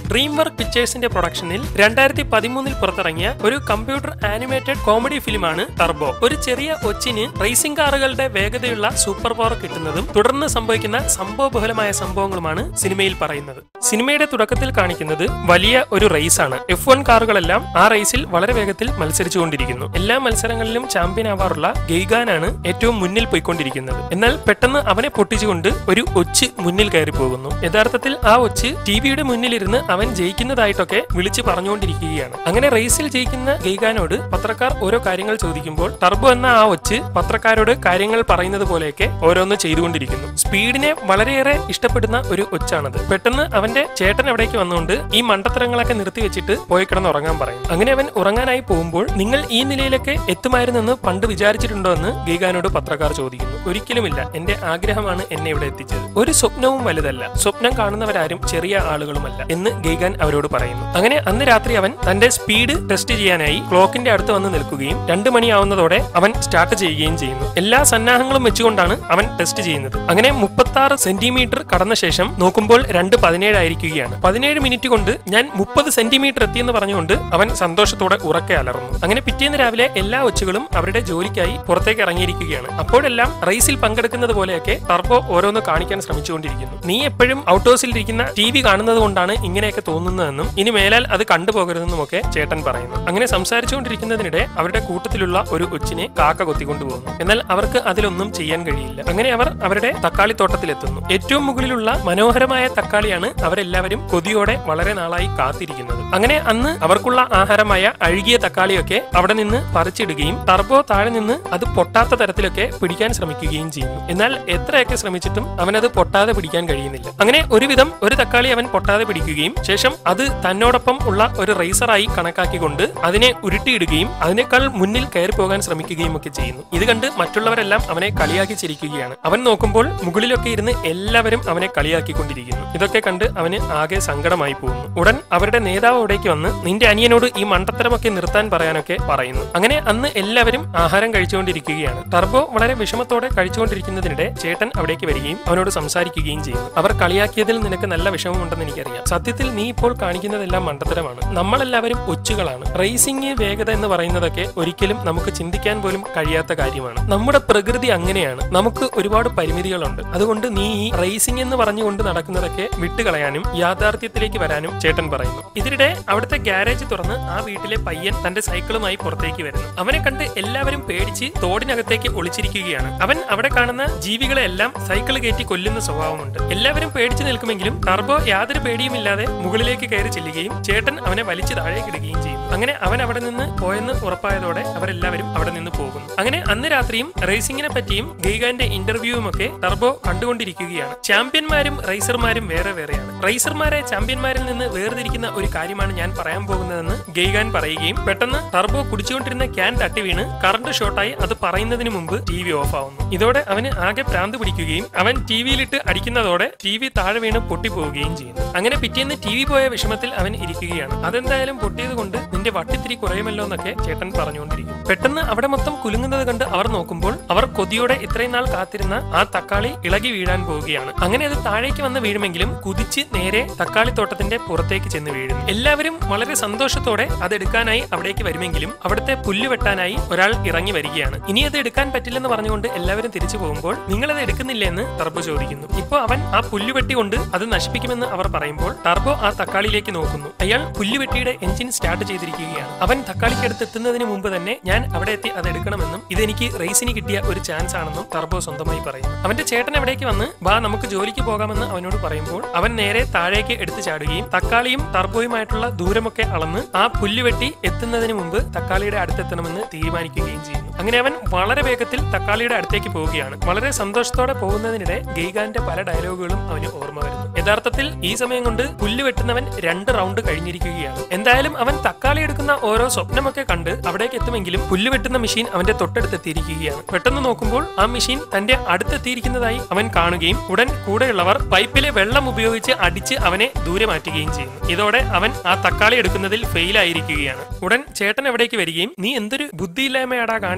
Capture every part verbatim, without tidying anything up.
DreamWorks പിക്ചേഴ്സിന്റെ പ്രൊഡക്ഷനിൽ രണ്ടായിരത്തി പതിമൂന്നിൽ പുറത്തിറങ്ങിയ ഒരു കമ്പ്യൂട്ടർ ആനിമേറ്റഡ് കോമഡി ഫിലിമാണ് ടർബോ. ഒരു ചെറിയ ഒച്ചിന് റേസിംഗ് കാറുകളുടെ വേഗതയുള്ള സൂപ്പർ പവർ കിട്ടുന്നതും തുടർന്ന് സംഭവിക്കുന്ന സംഭവബഹുലമായ സംഭവങ്ങളുമാണ് സിനിമയിൽ പറയുന്നത്. സിനിമയുടെ തുടക്കത്തിൽ കാണിക്കുന്നത് വലിയ ഒരു റേസ് ആണ്. എഫ് വൺ കാറുകളെല്ലാം ആ റേസിൽ വളരെ വേഗത്തിൽ മത്സരിച്ചുകൊണ്ടിരിക്കുന്നു. എല്ലാ മത്സരങ്ങളിലും ചാമ്പ്യൻ ആവാറുള്ള ഗെയ്ഗാനാണ് ഏറ്റവും മുന്നിൽ പോയിക്കൊണ്ടിരിക്കുന്നത്. എന്നാൽ പെട്ടെന്ന് അവനെ പൊട്ടിച്ചുകൊണ്ട് ഒരു ഒച്ച് മുന്നിൽ കയറി പോകുന്നു. യഥാർത്ഥത്തിൽ ആ ഒച്ച് ടിവിയുടെ മുന്നിലിരുന്ന് അവൻ ജയിക്കുന്നതായിട്ടൊക്കെ വിളിച്ച് പറഞ്ഞുകൊണ്ടിരിക്കുകയാണ്. അങ്ങനെ റേസിൽ ജയിക്കുന്ന ഗെയ്ഗാനോട് പത്രക്കാർ ഓരോ കാര്യങ്ങൾ ചോദിക്കുമ്പോൾ ടർബോ എന്ന ആ ഒച്ച് പത്രക്കാരോട് കാര്യങ്ങൾ പറയുന്നത് പോലെയൊക്കെ ഓരോന്ന് ചെയ്തുകൊണ്ടിരിക്കുന്നു. സ്പീഡിനെ വളരെയേറെ ഇഷ്ടപ്പെടുന്ന ഒരു ഒച്ചാണത്. പെട്ടെന്ന് അവന്റെ ചേട്ടൻ അവിടേക്ക് വന്നുകൊണ്ട് ഈ മണ്ടത്തരങ്ങളൊക്കെ നിർത്തി വെച്ചിട്ട് പോയി കിടന്ന് ഉറങ്ങാൻ പറയും. അങ്ങനെ അവൻ ഉറങ്ങാനായി പോകുമ്പോൾ നിങ്ങൾ ഈ നിലയിലൊക്കെ എത്തുമായിരുന്നെന്ന് പണ്ട് വിചാരിച്ചിട്ടുണ്ടോ എന്ന് ഗെയ്ഗാനോട് പത്രക്കാർ ചോദിക്കുന്നു. ഒരിക്കലുമില്ല, എന്റെ ആഗ്രഹമാണ് എന്നെ ഇവിടെ എത്തിച്ചത്. ഒരു സ്വപ്നവും വലുതല്ല, സ്വപ്നം കാണുന്നവരാരും ചെറിയ ആളുകളുമല്ല എന്ന് ഗെയ്ഗാൻ അവരോട് പറയുന്നു. അങ്ങനെ അന്ന് രാത്രി അവൻ തന്റെ സ്പീഡ് ടെസ്റ്റ് ചെയ്യാനായി ക്ലോക്കിന്റെ അടുത്ത് വന്ന് നിൽക്കുകയും രണ്ടു മണിയാവുന്നതോടെ അവൻ സ്റ്റാർട്ട് ചെയ്യുകയും ചെയ്യുന്നു. എല്ലാ സന്നാഹങ്ങളും വെച്ചുകൊണ്ടാണ് അവൻ ടെസ്റ്റ് ചെയ്യുന്നത്. അങ്ങനെ മുപ്പത്തി ആറ് സെന്റിമീറ്റർ കടന്ന ശേഷം നോക്കുമ്പോൾ രണ്ട് പതിനേഴ് ആയിരിക്കുകയാണ്. പതിനേഴ് മിനിറ്റ് കൊണ്ട് ഞാൻ മുപ്പത് സെന്റിമീറ്റർ എത്തിയെന്ന് പറഞ്ഞുകൊണ്ട് അവൻ സന്തോഷത്തോടെ ഉറക്കെ അലർന്നു. അങ്ങനെ പിറ്റേന്ന് രാവിലെ എല്ലാ ഒച്ചുകളും അവരുടെ ജോലിക്കായി പുറത്തേക്ക് ഇറങ്ങിയിരിക്കുകയാണ്. അപ്പോഴെല്ലാം റേസിൽ പങ്കെടുക്കുന്നത് പോലെയൊക്കെ ടർബോ ഓരോന്ന് കാണിക്കാൻ ശ്രമിച്ചുകൊണ്ടിരിക്കുന്നു. നീ എപ്പോഴും ഔട്ട്ഹൗസിലിരിക്കുന്ന ടി വി കാണുന്നത് കൊണ്ടാണ് ഇങ്ങനെയൊക്കെ തോന്നുന്നതെന്നും ഇനി മേലാൽ അത് കണ്ടുപോകരുതെന്നും ഒക്കെ ചേട്ടൻ പറയുന്നു. അങ്ങനെ സംസാരിച്ചുകൊണ്ടിരിക്കുന്നതിനിടെ അവരുടെ കൂട്ടത്തിലുള്ള ഒരു ഒച്ചിനെ കാക്ക കൊത്തിക്കൊണ്ടുപോകുന്നു. എന്നാൽ അവർക്ക് അതിലൊന്നും ചെയ്യാൻ കഴിയില്ല. അങ്ങനെ അവർ അവരുടെ തക്കാളി തോട്ടത്തിലെത്തുന്നു. ഏറ്റവും മുകളിലുള്ള മനോഹരമായ തക്കാളിയാണ് അവരെല്ലാവരും കൊതിയോടെ വളരെ നാളായി കാത്തിരിക്കുന്നത്. അങ്ങനെ അന്ന് അവർക്കുള്ള ആഹാരമായ അഴുകിയ തക്കാളിയൊക്കെ അവിടെ നിന്ന് പറിച്ചിടുകയും ടർബോ താഴെ നിന്ന് അത് പൊട്ടാത്ത തരത്തിലൊക്കെ പിടിക്കാൻ ശ്രമിക്കുകയും ചെയ്യുന്നു. എന്നാൽ എത്രയൊക്കെ ശ്രമിച്ചിട്ടും അവനത് പൊട്ടാതെ പിടിക്കാൻ കഴിയുന്നില്ല. അങ്ങനെ ഒരുവിധം ഒരു തക്കാളി അവൻ പൊട്ടാതെ പിടിക്കുകയും ശേഷം അത് തന്നോടൊപ്പം ഉള്ള ഒരു റേസറായി കണക്കാക്കിക്കൊണ്ട് അതിനെ ഉരുട്ടിയിടുകയും അതിനേക്കാൾ മുന്നിൽ കയറി പോകാൻ ശ്രമിക്കുകയും ഒക്കെ ചെയ്യുന്നു. ഇത് കണ്ട് മറ്റുള്ളവരെല്ലാം അവനെ കളിയാക്കി ചിരിക്കുകയാണ്. അവൻ നോക്കുമ്പോൾ മുകളിലൊക്കെ ഇരുന്ന് എല്ലാവരും അവനെ കളിയാക്കിക്കൊണ്ടിരിക്കുന്നു. ഇതൊക്കെ കണ്ട് അവന് ആകെ സങ്കടമായി പോകുന്നു. ഉടൻ അവരുടെ നേതാവ് അവിടേക്ക് വന്ന് നിന്റെ അനിയനോട് ഈ മണ്ടത്തരമൊക്കെ നിർത്താൻ പറയാനൊക്കെ പറയുന്നു. അങ്ങനെ അന്ന് എല്ലാവരും ആഹാരം കഴിച്ചുകൊണ്ടിരിക്കുകയാണ്. ടർബോ വളരെ വിഷമത്തോടെ കഴിച്ചുകൊണ്ടിരിക്കുന്നതിനിടെ ചേട്ടൻ അവിടേക്ക് വരികയും അവനോട് സംസാരിക്കുകയും ചെയ്യുന്നു. അവർ കളിയാക്കിയതിൽ നിനക്ക് നല്ല വിഷമമുണ്ടെന്ന് എനിക്കറിയാം. സത്യത്തിൽ നീ ഇപ്പോൾ കാണിക്കുന്നതെല്ലാം മണ്ടത്തരമാണ്. നമ്മളെല്ലാവരും ഒച്ചുകളാണ്. റേസിംഗ് വേഗത എന്ന് പറയുന്നതൊക്കെ ഒരിക്കലും നമുക്ക് ചിന്തിക്കാൻ പോലും കഴിയാത്ത കാര്യമാണ്. നമ്മുടെ പ്രകൃതി അങ്ങനെയാണ്. നമുക്ക് ഒരുപാട് പരിമിതികളുണ്ട്. അതുകൊണ്ട് നീ ഈ റേസിംഗ് എന്ന് പറഞ്ഞുകൊണ്ട് നടക്കുന്നതൊക്കെ വിട്ടുകളയാനും യാഥാർത്ഥ്യത്തിലേക്ക് വരാനും ചേട്ടൻ പറയുന്നു. ഇതിനിടെ അവിടുത്തെ ഗ്യാരേജ് തുറന്ന് ആ വീട്ടിലെ പയ്യൻ തന്റെ സൈക്കിളുമായി പുറത്തേക്ക് വരുന്നു. അവനെ കണ്ട് എല്ലാവരും പേടിച്ച് തോടിനകത്തേക്ക് ഒളിച്ചിരിക്കുകയാണ്. അവൻ അവിടെ കാണുന്ന ജീവികളെ എല്ലാം സൈക്കിൾ കയറ്റി കൊല്ലുന്ന സ്വഭാവമുണ്ട്. എല്ലാവരും പേടിച്ചു നിൽക്കുമെങ്കിലും ടർബോ യാതൊരു പേടിയുമില്ലാതെ മുകളിലേക്ക് കയറി ചെല്ലുകയും ചേട്ടൻ അവനെ വലിച്ചു താഴേക്ക് ഇടുകയും ചെയ്യും. അങ്ങനെ അവൻ അവിടെ നിന്ന് പോയെന്ന് ഉറപ്പായതോടെ അവരെല്ലാവരും അവിടെ നിന്ന് പോകുന്നു. അങ്ങനെ അന്ന് രാത്രിയും റേസിംഗിനെ പറ്റിയും ഗെയ്ഗാന്റെ ഇന്റർവ്യൂവും ഒക്കെ ടർബോ കണ്ടുകൊണ്ടിരിക്കുകയാണ്. ചാമ്പ്യന്മാരും റേസർമാരും വേറെ വേറെയാണ്. റേസർമാരെ ചാമ്പ്യന്മാരിൽ നിന്ന് വേർതിരിക്കുന്ന ഒരു കാര്യമാണ് ഞാൻ പറയാൻ പോകുന്നതെന്ന് ഗെയ്ഗാൻ പറയുകയും പെട്ടെന്ന് ടർബോ കുടിച്ചുകൊണ്ടിരുന്ന ക്യാൻ തട്ടി വീണ് കറണ്ട് ഷോട്ടായി അത് പറയുന്നതിന് മുമ്പ് ടി വി ഓഫ് ആവുന്നു. ഇതോടെ അവന് ആകെ ഭ്രാന്ത് പിടിക്കുകയും അവൻ ടി വിയിലിട്ട് അടിക്കുന്നതോടെ ടി വി താഴെ വീണ് പൊട്ടിപ്പോവുകയും ചെയ്യുന്നു. അങ്ങനെ പിറ്റേന്ന് ടി വി പോയ വിഷമത്തിൽ അവൻ ഇരിക്കുകയാണ്. അതെന്തായാലും പൊട്ടിയത് കൊണ്ട് നിന്റെ വട്ടിത്തിരി കുറയുമല്ലോ എന്നൊക്കെ ചേട്ടൻ പറഞ്ഞുകൊണ്ടിരിക്കും. പെട്ടെന്ന് അവിടെ മൊത്തം കുലുങ്ങുന്നത് കണ്ട് അവർ നോക്കുമ്പോൾ അവർ കൊതിയോടെ ഇത്രയും നാൾ കാത്തിരുന്ന ആ തക്കാളി ഇളകി വീഴാൻ പോവുകയാണ്. അങ്ങനെ അത് താഴേക്ക് വന്ന് വീഴുമെങ്കിലും കുതിച്ച് നേരെ തക്കാളി തോട്ടത്തിന്റെ പുറത്തേക്ക് ചെന്ന് വീഴുന്നു. എല്ലാവരും വളരെ സന്തോഷത്തോടെ അത് എടുക്കാനായി അവിടേക്ക് വരുമെങ്കിലും അവിടുത്തെ പുല്ല് വെട്ടാനായി ഒരാൾ ഇറങ്ങി വരികയാണ്. ഇനി അത് എടുക്കാൻ പറ്റില്ലെന്ന് പറഞ്ഞുകൊണ്ട് എല്ലാവരും തിരിച്ചു പോകുമ്പോൾ നിങ്ങൾ അത് എടുക്കുന്നില്ലേ എന്ന് ടർബോ ചോദിക്കുന്നു. ഇപ്പോൾ അവൻ ആ പുല്ലുവെട്ടി കൊണ്ട് അത് നശിപ്പിക്കുമെന്ന് അവർ പറയുമ്പോൾ ടർബോ ആ തക്കാളിയിലേക്ക് നോക്കുന്നു. അയാൾ പുല്ലുവെട്ടിയുടെ എഞ്ചിൻ സ്റ്റാർട്ട് ചെയ്തിരിക്കുകയാണ്. അവൻ തക്കാളിക്കടുത്ത് എത്തുന്നതിന് മുമ്പ് തന്നെ ഞാൻ അവിടെ എത്തി അത് എടുക്കണമെന്നും ഇതെനിക്ക് റേസിന് കിട്ടിയ ഒരു ചാൻസ് ആണെന്നും ടർബോ സ്വന്തമായി പറയുന്നു. അവന്റെ ചേട്ടൻ അവിടേക്ക് വന്ന് വാ നമുക്ക് ജോലിക്ക് പോകാമെന്ന് അവനോട് പറയുമ്പോൾ അവൻ നേരെ താഴേക്ക് എടുത്തു ചാടുകയും തക്കാളിയും ടർബോയുമായിട്ടുള്ള ദൂരമൊക്കെ അളന്ന് ആ പുല്ലുവെട്ടി എത്തുന്നതിന് മുമ്പ് തക്കാളിയുടെ അടുത്തെത്തണമെന്ന് തീരുമാനിക്കുകയും ചെയ്യുന്നു. അങ്ങനെ അവൻ വളരെ വേഗത്തിൽ തക്കാളിയുടെ അടുത്തേക്ക് പോവുകയാണ്. വളരെ സന്തോഷത്തോടെ പോകുന്നതിനിടെ ഗെയ്ഗാന്റെ പല ഡയലോഗുകളും അവന് ഓർമ്മ വരുന്നു. യഥാർത്ഥത്തിൽ ഈ സമയം കൊണ്ട് പുല്ല് വെട്ടുന്നവൻ രണ്ട് റൗണ്ട് കഴിഞ്ഞിരിക്കുകയാണ്. എന്തായാലും അവൻ തക്കാളി എടുക്കുന്ന ഓരോ സ്വപ്നമൊക്കെ കണ്ട് അവിടേക്ക് എത്തുമെങ്കിലും പുല്ല് വെട്ടുന്ന മെഷീൻ അവന്റെ തൊട്ടടുത്തെത്തിയിരിക്കുകയാണ്. പെട്ടെന്ന് നോക്കുമ്പോൾ ആ മെഷീൻ തന്റെ അടുത്തെത്തിയിരിക്കുന്നതായി അവൻ കാണുകയും ഉടൻ കൂടെയുള്ളവർ പൈപ്പിലെ വെള്ളം ഉപയോഗിച്ച് അടിച്ച് അവനെ ദൂരെ മാറ്റുകയും ചെയ്യുന്നു. ഇതോടെ അവൻ ആ തക്കാളി എടുക്കുന്നതിൽ ഫെയിൽ ആയിരിക്കുകയാണ്. ഉടൻ ചേട്ടൻ എവിടേക്ക് വരികയും നീ എന്തൊരു ബുദ്ധിയില്ലായ്മയാടാ കാണിച്ചത്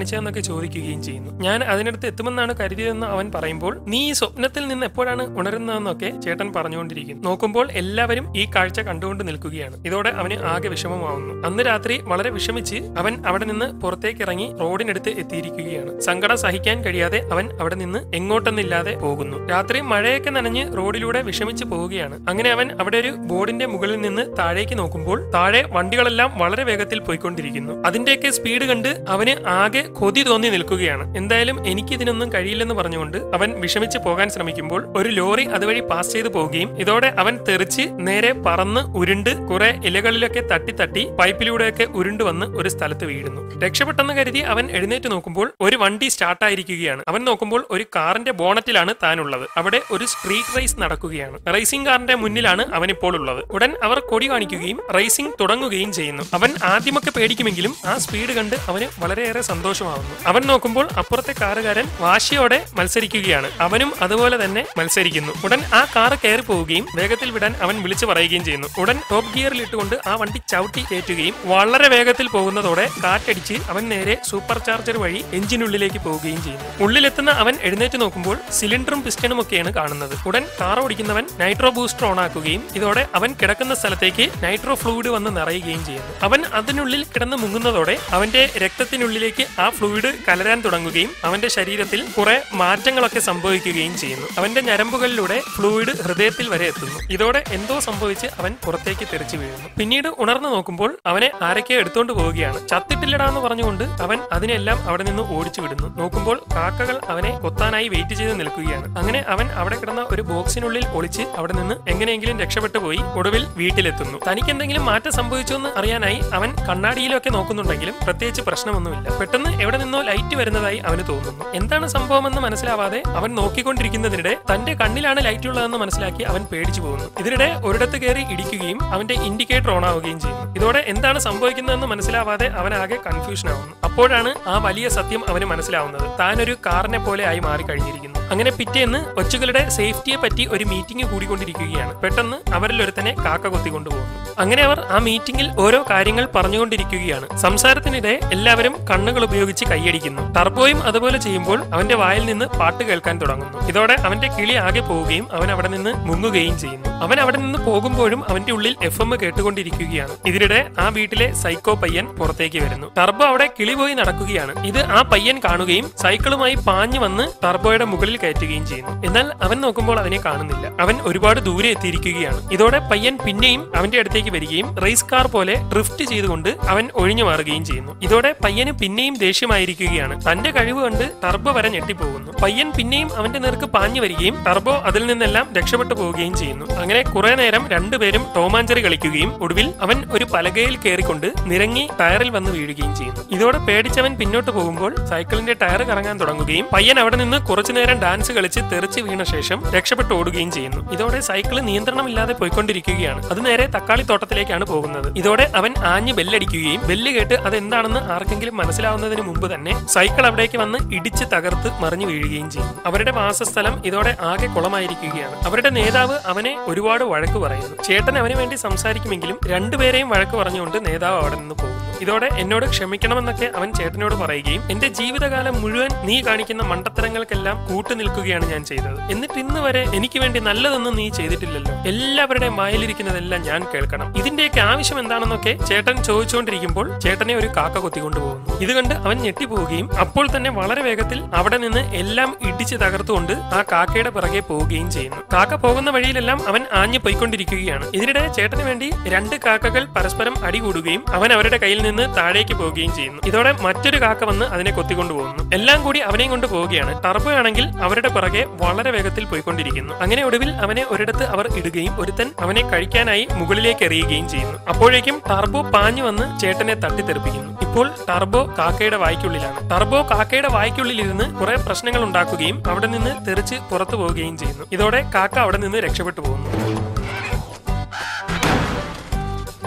കാണിച്ചതെന്നൊക്കെ ചോദിക്കുകയും ചെയ്യുന്നു. ഞാൻ അതിനടുത്ത് എത്തുമെന്നാണ് കരുതിയതെന്ന് അവൻ പറയുമ്പോൾ നീ ഈ സ്വപ്നത്തിൽ നിന്ന് എപ്പോഴാണ് ഉണരുന്നതെന്നൊക്കെ ചേട്ടൻ പറഞ്ഞുകൊണ്ടിരിക്കുന്നു. നോക്കുമ്പോൾ എല്ലാവരും ഈ കാഴ്ച കണ്ടുകൊണ്ട് നിൽക്കുകയാണ്. ഇതോടെ അവന് ആകെ വിഷമമാവുന്നു. അന്ന് രാത്രി വളരെ വിഷമിച്ച് അവൻ അവിടെ നിന്ന് പുറത്തേക്ക് ഇറങ്ങി റോഡിനടുത്ത് എത്തിയിരിക്കുകയാണ്. സങ്കടം സഹിക്കാൻ കഴിയാതെ അവൻ അവിടെ നിന്ന് എങ്ങോട്ടെന്നില്ലാതെ പോകുന്നു. രാത്രി മഴയൊക്കെ നനഞ്ഞ് റോഡിലൂടെ വിഷമിച്ച് പോവുകയാണ്. അങ്ങനെ അവൻ അവിടെ ഒരു ബോർഡിന്റെ മുകളിൽ നിന്ന് താഴേക്ക് നോക്കുമ്പോൾ താഴെ വണ്ടികളെല്ലാം വളരെ വേഗത്തിൽ പോയിക്കൊണ്ടിരിക്കുന്നു. അതിന്റെയൊക്കെ സ്പീഡ് കണ്ട് അവന് ആകെ കൊതി തോന്നി നിൽക്കുകയാണ്. എന്തായാലും എനിക്ക് ഇതിനൊന്നും കഴിയില്ലെന്ന് പറഞ്ഞുകൊണ്ട് അവൻ വിഷമിച്ച് പോകാൻ ശ്രമിക്കുമ്പോൾ ഒരു ലോറി അതുവഴി പാസ് ചെയ്ത് പോവുകയും ഇതോടെ അവൻ തെറിച്ച് നേരെ പറന്ന് ഉരുണ്ട് കുറെ ഇലകളിലൊക്കെ തട്ടി തട്ടി പൈപ്പിലൂടെയൊക്കെ ഉരുണ്ട് വന്ന് ഒരു സ്ഥലത്ത് വീഴുന്നു. രക്ഷപ്പെട്ടെന്ന് കരുതി അവൻ എഴുന്നേറ്റ് നോക്കുമ്പോൾ ഒരു വണ്ടി സ്റ്റാർട്ടായിരിക്കുകയാണ്. അവൻ നോക്കുമ്പോൾ ഒരു കാറിന്റെ ബോണറ്റിലാണ് താനുള്ളത്. അവിടെ ഒരു സ്ട്രീറ്റ് റേസ് നടക്കുകയാണ്. റേസിംഗ് കാറിന്റെ മുന്നിലാണ് അവനിപ്പോൾ ഉള്ളത്. ഉടൻ അവർ കൊടി കാണിക്കുകയും റേസിംഗ് തുടങ്ങുകയും ചെയ്യുന്നു. അവൻ ആദ്യമൊക്കെ പേടിക്കുമെങ്കിലും ആ സ്പീഡ് കണ്ട് അവന് വളരെയേറെ സന്തോഷമാവുന്നു. അവൻ നോക്കുമ്പോൾ അപ്പുറത്തെ കാറുകാരൻ വാശിയോടെ മത്സരിക്കുകയാണ്. അവനും അതുപോലെ തന്നെ മത്സരിക്കുന്നു. ഉടൻ ആ കാർ കയറി പോവുകയും വേഗത്തിൽ വിടാൻ അവൻ വിളിച്ചു പറയുകയും ചെയ്യുന്നു. ഉടൻ ടോപ്പ് ഗിയറിൽ ഇട്ടുകൊണ്ട് ആ വണ്ടി ചവിട്ടി കയറ്റുകയും വളരെ വേഗത്തിൽ പോകുന്നതോടെ കാറ്റടിച്ച് അവൻ നേരെ സൂപ്പർ ചാർജർ വഴി എഞ്ചിനുള്ളിലേക്ക് പോവുകയും ചെയ്യുന്നു. ഉള്ളിലെത്തുന്ന അവൻ എഴുന്നേറ്റ് നോക്കുമ്പോൾ സിലിണ്ടറും പിസ്റ്റണും ഒക്കെയാണ് കാണുന്നത്. ഉടൻ കാർ ഓടിക്കുന്നവൻ നൈട്രോ ബൂസ്റ്റർ ഓൺ ആക്കുകയും ഇതോടെ അവൻ കിടക്കുന്ന സ്ഥലത്തേക്ക് നൈട്രോ ഫ്ലൂയിഡ് വന്ന് നിറയുകയും ചെയ്യുന്നു. അവൻ അതിനുള്ളിൽ കിടന്ന് മുങ്ങുന്നതോടെ അവന്റെ രക്തത്തിനുള്ളിലേക്ക് ആ ഫ്ലൂയിഡ് കലരാൻ തുടങ്ങുകയും അവന്റെ ശരീരത്തിൽ കുറെ മാറ്റങ്ങളൊക്കെ സംഭവിക്കുകയും ചെയ്യുന്നു. അവന്റെ ഞരമ്പുകളിലൂടെ ഫ്ലൂയിഡ് ഹൃദയത്തിൽ വരെ എത്തുന്നു. ഇതോടെ എന്തോ സംഭവിച്ച് അവൻ പുറത്തേക്ക് തെറിച്ചു വീഴുന്നു. പിന്നീട് ഉണർന്നു നോക്കുമ്പോൾ അവനെ ആരൊക്കെ എടുത്തോണ്ട് പോവുകയാണ്. ചത്തിട്ടില്ലടാന്ന് പറഞ്ഞുകൊണ്ട് അവൻ അതിനെല്ലാം അവിടെ നിന്ന് ഓടിച്ചു വിടുന്നു. നോക്കുമ്പോൾ കാക്കകൾ അവനെ കൊത്താനായി വെയിറ്റ് ചെയ്ത് നിൽക്കുകയാണ്. അങ്ങനെ അവൻ അവിടെ കിടന്ന ഒരു ബോക്സിനുള്ളിൽ ഒളിച്ച് അവിടെ നിന്ന് എങ്ങനെയെങ്കിലും രക്ഷപ്പെട്ടു പോയി ഒടുവിൽ വീട്ടിലെത്തുന്നു. തനിക്ക് എന്തെങ്കിലും മാറ്റം സംഭവിച്ചു എന്ന് അറിയാനായി അവൻ കണ്ണാടിയിലൊക്കെ നോക്കുന്നുണ്ടെങ്കിലും പ്രത്യേകിച്ച് പ്രശ്നമൊന്നുമില്ല. പെട്ടെന്ന് എവിടെ നിന്നോ ലൈറ്റ് വരുന്നതായി അവന് തോന്നുന്നു. എന്താണ് സംഭവമെന്ന് മനസ്സിലാവാതെ അവൻ നോക്കിക്കൊണ്ടിരിക്കുന്നതിനിടെ തന്റെ കണ്ണിലാണ് ലൈറ്റ് ഉള്ളതെന്ന് മനസ്സിലാക്കി അവൻ പേടിച്ചു പോകുന്നു. ഇതിനിടെ ഒരിടത്ത് കയറി ഇടിക്കുകയും അവന്റെ ഇൻഡിക്കേറ്റർ ഓൺ ആവുകയും ചെയ്യുന്നു. ഇതോടെ എന്താണ് സംഭവിക്കുന്നതെന്ന് മനസ്സിലാവാതെ അവൻ ആകെ കൺഫ്യൂഷൻ ആവുന്നു. അപ്പോഴാണ് ആ വലിയ സത്യം അവന് മനസ്സിലാവുന്നത്. താനൊരു കാറിനെ പോലെ ആയി മാറിക്കഴിഞ്ഞിരിക്കുന്നു. അങ്ങനെ പിറ്റേന്ന് ഒച്ചുകളുടെ സേഫ്റ്റിയെ പറ്റി ഒരു മീറ്റിംഗ് കൂടിക്കൊണ്ടിരിക്കുകയാണ്. പെട്ടെന്ന് അവരിൽ ഒരുത്തനെ കാക്ക കൊത്തിക്കൊണ്ടുപോകുന്നു. അങ്ങനെ അവർ ആ മീറ്റിംഗിൽ ഓരോ കാര്യങ്ങൾ പറഞ്ഞുകൊണ്ടിരിക്കുകയാണ്. സംസാരത്തിനിടെ എല്ലാവരും കണ്ണുകൾ ഉപയോഗിച്ച് കൈയടിക്കുന്നു. ടർബോയും അതുപോലെ ചെയ്യുമ്പോൾ അവന്റെ വായിൽ നിന്ന് പാട്ട് കേൾക്കാൻ തുടങ്ങുന്നു. ഇതോടെ അവന്റെ കിളി ആകെ പോവുകയും അവൻ അവിടെ നിന്ന് മുങ്ങുകയും ചെയ്യുന്നു. അവൻ അവിടെ നിന്ന് പോകുമ്പോഴും അവന്റെ ഉള്ളിൽ എഫ് എം കേട്ടുകൊണ്ടിരിക്കുകയാണ്. ഇതിനിടെ ആ വീട്ടിലെ സൈക്കോ പയ്യൻ പുറത്തേക്ക് വരുന്നു. ടർബോ അവിടെ കിളി പോയി നടക്കുകയാണ്. ഇത് ആ പയ്യൻ കാണുകയും സൈക്കിളുമായി പാഞ്ഞു വന്ന് ടർബോയുടെ മുകളിൽ കയറ്റുകയും ചെയ്യുന്നു. എന്നാൽ അവൻ നോക്കുമ്പോൾ അതിനെ കാണുന്നില്ല. അവൻ ഒരുപാട് ദൂരെ എത്തിയിരിക്കുകയാണ്. ഇതോടെ പയ്യൻ പിന്നെയും അവന്റെ അടുത്തേക്ക് വരികയും റേസ് കാർ പോലെ ഡ്രിഫ്റ്റ് ചെയ്തുകൊണ്ട് അവൻ ഒഴിഞ്ഞു മാറുകയും ചെയ്യുന്നു. ഇതോടെ പയ്യന് പിന്നെയും ദേഷ്യമായിരിക്കുകയാണ്. തന്റെ കഴിവ് കണ്ട് ടർബോ വരെ ഞെട്ടിപ്പോകുന്നു. പയ്യൻ പിന്നെയും അവന്റെ നേർക്ക് പാഞ്ഞു വരികയും ടർബോ അതിൽ നിന്നെല്ലാം രക്ഷപ്പെട്ടു പോവുകയും ചെയ്യുന്നു. അങ്ങനെ കുറെ നേരം രണ്ടുപേരും ടോമാഞ്ചറി കളിക്കുകയും ഒടുവിൽ അവൻ ഒരു പലകയിൽ കയറിക്കൊണ്ട് നിരങ്ങി ടയറിൽ വന്ന് വീഴുകയും ചെയ്യുന്നു. ഇതോടെ പേടിച്ചവൻ പിന്നോട്ട് പോകുമ്പോൾ സൈക്കിളിന്റെ ടയർ കറങ്ങാൻ തുടങ്ങുകയും പയ്യൻ അവിടെ നിന്ന് കുറച്ചു നേരം ഡാൻസ് കളിച്ച് തെറിച്ച് വീണ ശേഷം രക്ഷപ്പെട്ടു ഓടുകയും ചെയ്യുന്നു. ഇതോടെ സൈക്കിള് നിയന്ത്രണമില്ലാതെ പോയിക്കൊണ്ടിരിക്കുകയാണ്. അത് നേരെ തക്കാളി തോട്ടത്തിലേക്കാണ് പോകുന്നത്. ഇതോടെ അവൻ ആഞ്ഞ് ബെല്ലടിക്കുകയും ബെല്ല് കേട്ട് അതെന്താണെന്ന് ആർക്കെങ്കിലും മനസ്സിലാവുന്നതിന് മുമ്പ് തന്നെ സൈക്കിൾ അവിടേക്ക് വന്ന് ഇടിച്ച് തകർത്ത് മറിഞ്ഞു വീഴുകയും ചെയ്യും. അവരുടെ വാസസ്ഥലം ഇതോടെ ആകെ കുളമായിരിക്കുകയാണ്. അവരുടെ നേതാവ് അവനെ ഒരുപാട് വഴക്ക് പറയുന്നു. ചേട്ടൻ അവന് വേണ്ടി സംസാരിക്കുമെങ്കിലും രണ്ടുപേരെയും വഴക്ക് പറഞ്ഞുകൊണ്ട് നേതാവ് അവിടെ നിന്ന് പോകുന്നു. ഇതോടെ എന്നോട് ക്ഷമിക്കണമെന്നൊക്കെ അവൻ ചേട്ടനോട് പറയുകയും എന്റെ ജീവിതകാലം മുഴുവൻ നീ കാണിക്കുന്ന മണ്ടത്തരങ്ങൾക്കെല്ലാം കൂട്ടു നിൽക്കുകയാണ് ഞാൻ ചെയ്തത്. എന്നിട്ട് ഇന്ന് വരെ എനിക്ക് വേണ്ടി നല്ലതൊന്നും നീ ചെയ്തിട്ടില്ലല്ലോ. എല്ലാവരുടെയും വായിലിരിക്കുന്നതെല്ലാം ഞാൻ കേൾക്കണം. ഇതിന്റെയൊക്കെ ആവശ്യം എന്താണെന്നൊക്കെ ചേട്ടൻ ചോദിച്ചുകൊണ്ടിരിക്കുമ്പോൾ ചേട്ടനെ ഒരു കാക്ക കൊത്തിക്കൊണ്ടുപോകുന്നു. ഇത് കണ്ട് അവൻ ഞെട്ടിപ്പോവുകയും അപ്പോൾ തന്നെ വളരെ വേഗത്തിൽ അവിടെ നിന്ന് എല്ലാം ഇടിച്ച് തകർത്തുകൊണ്ട് ആ കാക്കയുടെ പിറകെ പോവുകയും ചെയ്യുന്നു. കാക്ക പോകുന്ന വഴിയിലെല്ലാം അവൻ ആഞ്ഞു പോയിക്കൊണ്ടിരിക്കുകയാണ്. ഇതിനിടെ ചേട്ടന് വേണ്ടി രണ്ട് കാക്കകൾ പരസ്പരം അടികൂടുകയും അവൻ അവരുടെ കയ്യിൽ നിന്ന് താഴേക്ക് പോവുകയും ചെയ്യുന്നു. ഇതോടെ മറ്റൊരു കാക്ക വന്ന് അതിനെ കൊത്തിക്കൊണ്ടുപോകുന്നു. എല്ലാം കൂടി അവനെയും കൊണ്ട് പോവുകയാണ്. ടർബോ ആണെങ്കിൽ അവരുടെ പിറകെ വളരെ വേഗത്തിൽ പോയിക്കൊണ്ടിരിക്കുന്നു. അങ്ങനെ ഒടുവിൽ അവനെ ഒരിടത്ത് അവർ ഇടുകയും ഒരുത്തൻ അവനെ കഴിക്കാനായി മുകളിലേക്ക് എറിയുകയും ചെയ്യുന്നു. അപ്പോഴേക്കും ടർബോ പാഞ്ഞു വന്ന് ചേട്ടനെ തട്ടിത്തെറിപ്പിക്കുന്നു. ഇപ്പോൾ ടർബോ കാക്കയുടെ വായ്ക്കുള്ളിലാണ്. ടർബോ കാക്കയുടെ വായ്ക്കുള്ളിലിരുന്ന് കുറെ പ്രശ്നങ്ങൾ ഉണ്ടാക്കുകയും അവിടെ നിന്ന് തെറിച്ച് പുറത്തു പോവുകയും ചെയ്യുന്നു. ഇതോടെ കാക്ക അവിടെ നിന്ന് രക്ഷപ്പെട്ടു പോകുന്നു.